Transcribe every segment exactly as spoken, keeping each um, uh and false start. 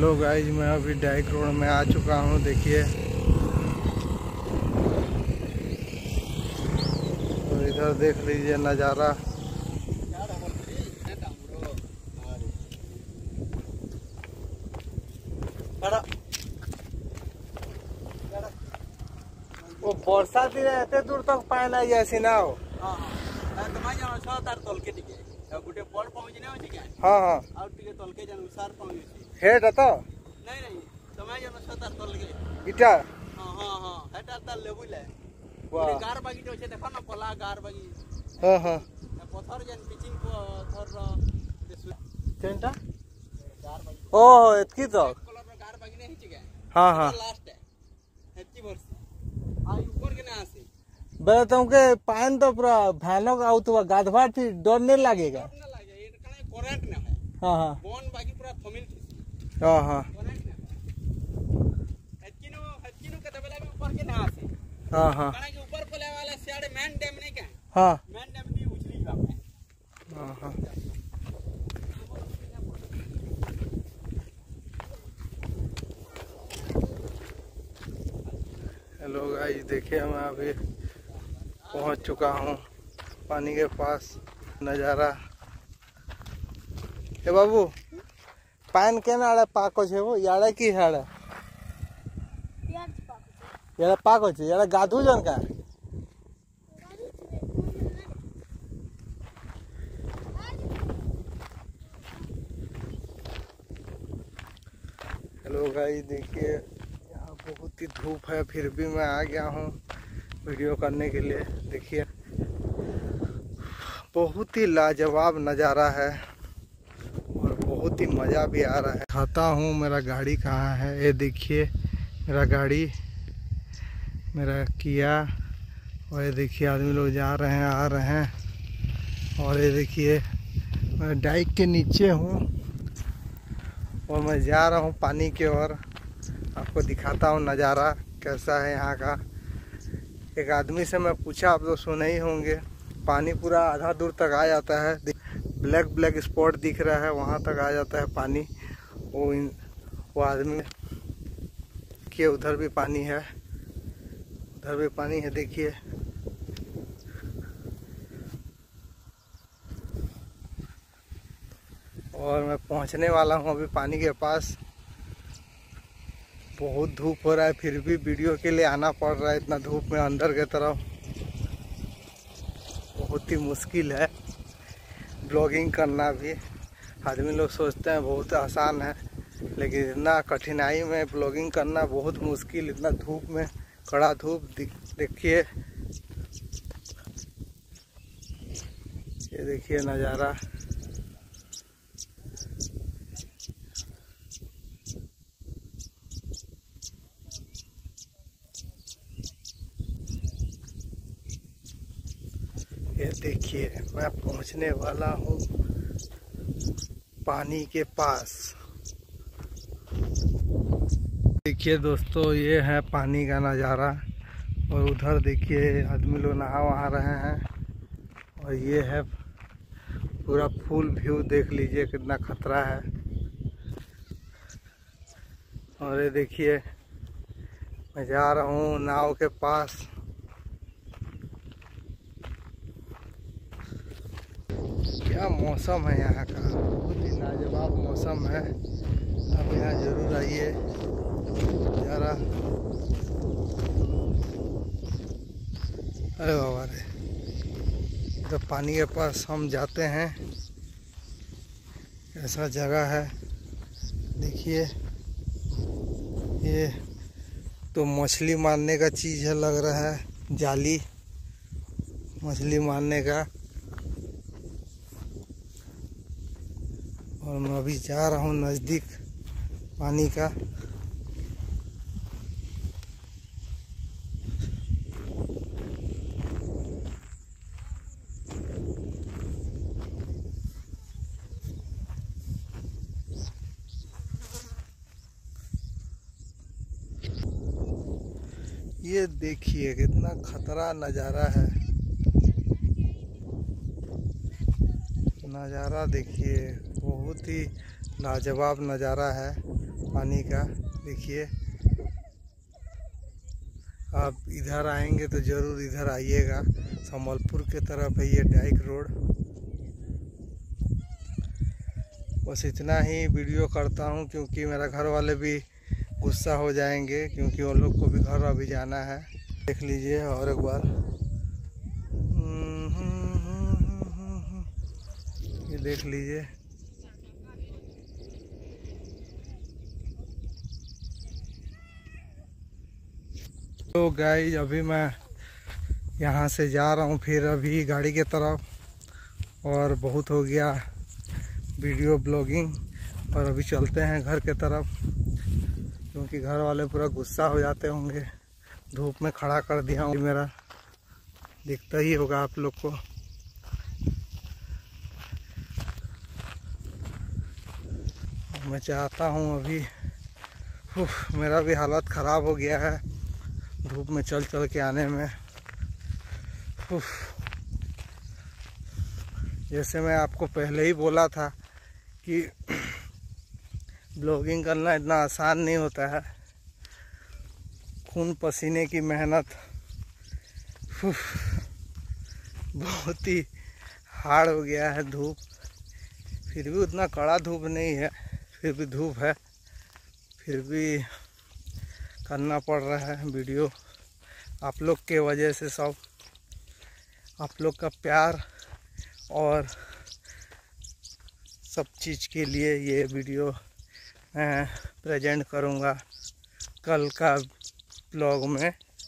Hello guys, मैं अभी Dyke road में आ चुका हूँ। देखिए तो इधर देख लीजिए नज़ारा। वो बरसा दिन एते दूर तक पाए ना जैसी ना हो। हाँ हाँ हेड तो नहीं नहीं तमाय जन सतार तल के इटा हां हां हां हेटा तल लेबुले वाह गार बागी जो छे देखो ना पला गार बागी। हां हां पत्थर जन पिचिंग पत्थर केनटा गार बागी ओ एतकी तो कलर रो गार बागी नहीं छिके। हां हां लास्ट है एतकी वर्ष आई ऊपर के ना आसी बे तुमके पान तो पूरा भयानक आउत हुआ गाधवा थी डर नहीं लगेगा। डर नहीं लागे ये कने करंट ना है। हां हां बोन बागी पूरा थमिल थी। हां हां हच्चिनो हच्चिनो के दबला में ऊपर के ना आसी। हां हां कने के ऊपर पले वाला सियाड़े मेन डैम नहीं क्या। हां मेन डैम नहीं उछली ग्राम है। हां हां हेलो गाइस, देखिए मैं अभी पहुंच चुका हूं पानी के पास। नज़ारा ए बाबू पान के नाड़े पाको छे वो याड़ा की हाड़ा याड़ा पाको छे याड़ा गाधू जन का। हेलो गाइस, देखिए यहाँ बहुत ही धूप है, फिर भी मैं आ गया हूँ वीडियो करने के लिए। देखिए बहुत ही लाजवाब नज़ारा है और बहुत ही मज़ा भी आ रहा है। खाता हूँ मेरा गाड़ी कहाँ है। ये देखिए मेरा गाड़ी, मेरा किया। और ये देखिए आदमी लोग जा रहे हैं आ रहे हैं। और ये देखिए मैं डाइक के नीचे हूँ और मैं जा रहा हूँ पानी की ओर। आपको दिखाता हूँ नज़ारा कैसा है यहाँ का। एक आदमी से मैं पूछा, आप तो सुने ही होंगे, पानी पूरा आधा दूर तक आ जाता है। ब्लैक ब्लैक स्पॉट दिख रहा है, वहाँ तक आ जाता है पानी। वो इन वो आदमी के उधर भी पानी है, उधर भी पानी है। देखिए और मैं पहुँचने वाला हूँ अभी पानी के पास। बहुत धूप हो रहा है, फिर भी वीडियो के लिए आना पड़ रहा है इतना धूप में अंदर की तरफ। बहुत ही मुश्किल है ब्लॉगिंग करना भी। आदमी लोग सोचते हैं बहुत आसान है, लेकिन इतना कठिनाई में ब्लॉगिंग करना बहुत मुश्किल। इतना धूप में, कड़ा धूप। देखिए ये देखिए नज़ारा। ये देखिए मैं पहुंचने वाला हूँ पानी के पास। देखिए दोस्तों, ये है पानी का नज़ारा। और उधर देखिए आदमी लोग नहा वहा रहे हैं। और ये है पूरा फुल व्यू, देख लीजिए कितना खतरा है। और ये देखिए मैं जा रहा हूँ नाव के पास। क्या मौसम है यहाँ का, बहुत ही लाजवाब मौसम है। आप यहाँ जरूर आइए जरा। अरे बाबा रे, तो पानी के पास हम जाते हैं। ऐसा जगह है, देखिए ये तो मछली मारने का चीज़ है, लग रहा है जाली मछली मारने का। और मैं अभी जा रहा हूँ नज़दीक पानी का। ये देखिए कितना खतरा नज़ारा है। नज़ारा देखिए, बहुत ही लाजवाब नज़ारा है। पानी का। देखिए आप इधर आएंगे तो ज़रूर इधर आइएगा, संबलपुर के तरफ है ये डाइक रोड। बस इतना ही वीडियो करता हूँ क्योंकि मेरा घर वाले भी गुस्सा हो जाएंगे, क्योंकि उन लोग को भी घर अभी जाना है। देख लीजिए और एक बार, ये देख लीजिए। तो गाइस अभी मैं यहाँ से जा रहा हूँ फिर अभी गाड़ी के तरफ, और बहुत हो गया वीडियो ब्लॉगिंग, और अभी चलते हैं घर के तरफ, क्योंकि घर वाले पूरा गुस्सा हो जाते होंगे। धूप में खड़ा कर दिया हूँ, मेरा दिखता ही होगा आप लोग को। मैं चाहता हूँ अभी, उफ, मेरा भी हालत ख़राब हो गया है धूप में चल चल के आने में। उफ, जैसे मैं आपको पहले ही बोला था कि ब्लॉगिंग करना इतना आसान नहीं होता है, खून पसीने की मेहनत, बहुत ही हार्ड हो गया है धूप। फिर भी उतना कड़ा धूप नहीं है, फिर भी धूप है, फिर भी करना पड़ रहा है वीडियो आप लोग के वजह से। सब आप लोग का प्यार और सब चीज़ के लिए ये वीडियो मैं प्रेजेंट करूँगा कल का ब्लॉग में।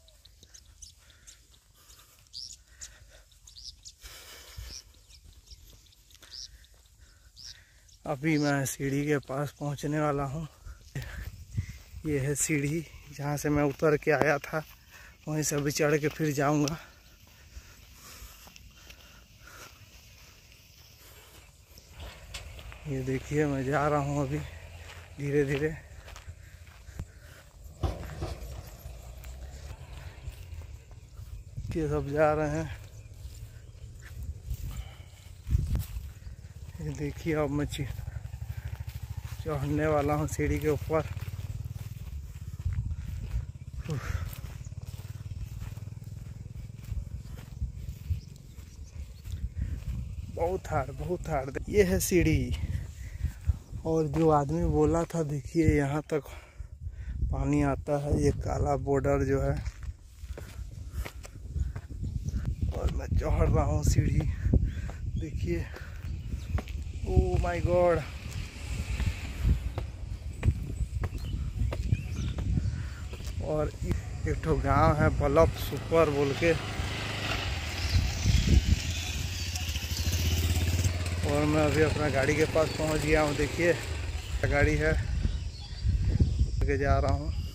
अभी मैं सीढ़ी के पास पहुंचने वाला हूं। ये है सीढ़ी जहां से मैं उतर के आया था, वहीं से अभी चढ़ के फिर जाऊंगा। ये देखिए मैं जा रहा हूं अभी धीरे धीरे। ये सब जा रहे हैं। ये देखिए अब मैं चढ़ने वाला हूँ सीढ़ी के ऊपर। बहुत हार्ड बहुत हार्ड। ये है सीढ़ी, और जो आदमी बोला था देखिए यहाँ तक पानी आता है, ये काला बॉर्डर जो है। और मैं चढ़ रहा हूँ सीढ़ी, देखिए। ओह माय गॉड, और एक ठो गांव है बल्लभ सुपर बोल के, और मैं अभी अपना गाड़ी के पास पहुंच गया हूं। देखिए गाड़ी है, लेके जा रहा हूं।